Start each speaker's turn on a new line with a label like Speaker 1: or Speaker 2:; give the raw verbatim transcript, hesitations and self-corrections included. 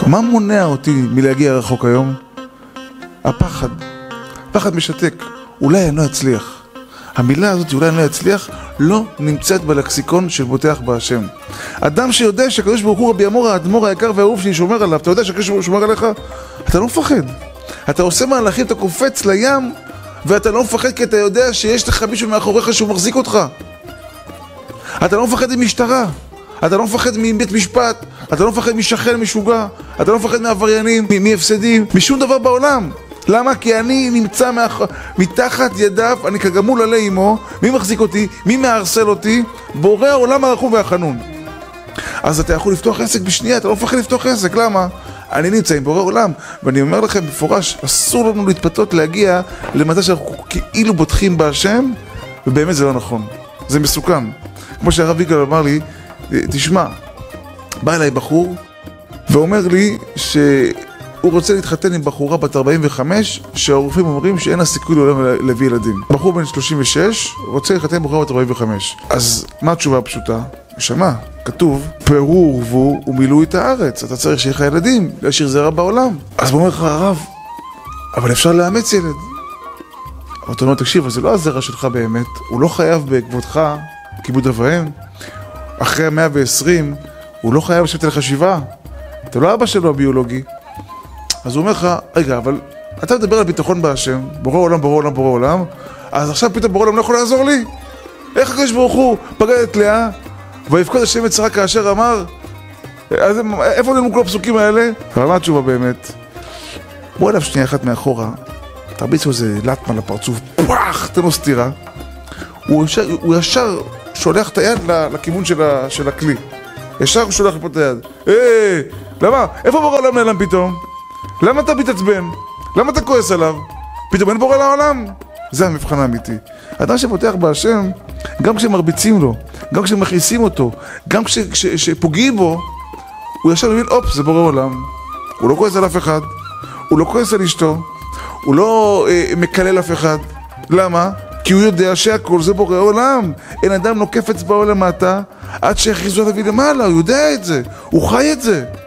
Speaker 1: מה מונע אותי מלהגיע רחוק היום? הפחד. פחד משתק. אולי אני לא אצליח. המילה הזאת, אולי אני לא אצליח, לא נמצאת בלקסיקון של בוטח בהשם. אדם שיודע שהקדוש ברוך הוא רבי אמור האדמו"ר היקר והאהוב שלי שומר עליו, אתה יודע שהקדוש ברוך הוא שומר עליך? אתה לא מפחד. אתה עושה מהלכים, אתה קופץ לים, ואתה לא מפחד כי אתה יודע שיש לך מישהו מאחוריך שהוא מחזיק אותך. אתה לא מפחד ממשטרה, אתה לא מפחד מבית משפט, אתה לא מפחד משכן משוגע, אתה לא מפחד מעבריינים, מהפסדים, משום דבר בעולם. למה? כי אני נמצא מאח... מתחת ידיו, אני כגמול עלי אמו, מי מחזיק אותי, מי מארסל אותי? בורא העולם הרחום והחנון. אז אתה יכול לפתוח עסק בשנייה, אתה לא מפחד לפתוח עסק, למה? אני נמצא עם בורא עולם, ואני אומר לכם בפורש, אסור לנו להתפתות להגיע למצב שאנחנו כאילו בוטחים בהשם, ובאמת זה לא נכון, זה מסוכן. כמו שהרב יגאל אמר לי, תשמע, בא אליי בחור, ואומר לי שהוא רוצה להתחתן עם בחורה בת ארבעים וחמש, שהרופאים אומרים שאין לה סיכוי לעולם להביא ילדים. בחור בן שלושים ושש רוצה להתחתן עם בחורה בת ארבעים וחמש. אז מה התשובה הפשוטה? שמע, כתוב, פרו ורבו ומילאו את הארץ. אתה צריך שיהיה לך ילדים, להשאיר זרע בעולם. אז הוא אומר לך, הרב, אבל אפשר לאמץ ילד. אבל אתה אומר, תקשיב, זה לא הזרע שלך באמת, הוא לא חייב בעקבותך כיבוד אב ואם. אחרי מאה ועשרים, הוא לא חייב לשבת לך שבעה. אתה לא אבא שלו הביולוגי. אז הוא אומר לך, רגע, אבל אתה מדבר על ביטחון בהשם, בורא עולם, בורא עולם, בורא עולם, אז עכשיו פתאום בורא עולם לא יכול לעזור לי? איך הקדוש ברוך הוא פגד את לאה, ויפקוד השם את שרה כאשר אמר? אז איפה נאמרו כל הפסוקים האלה? אבל מה התשובה באמת? בוא אליו שנייה אחת מאחורה, תרביצו איזה לטמה לפרצוף, פוח, תנו סתירה. הוא ישר, הוא ישר שולח את היד לכיוון של, ה, של הכלי. ישר הוא שולח לפה את היד. אה, למה? איפה בורא עולם נעלם פתאום? למה אתה מתעצבן? למה אתה כועס עליו? פתאום אין בורא לעולם? זה המבחן האמיתי. אדם שפותח בהשם, גם כשמרביצים לו, גם כשמכעיסים אותו, גם כשפוגעים בו, הוא ישר מבין, אופ, זה בורא עולם. הוא לא כועס על אף אחד, הוא לא כועס על אשתו, הוא לא אה, מקלל אף אחד. למה? כי הוא יודע שהכל זה בורא עולם. אין אדם נוקף אצבעו למטה עד שהכריזו עליו למעלה, הוא יודע את זה, הוא חי את זה.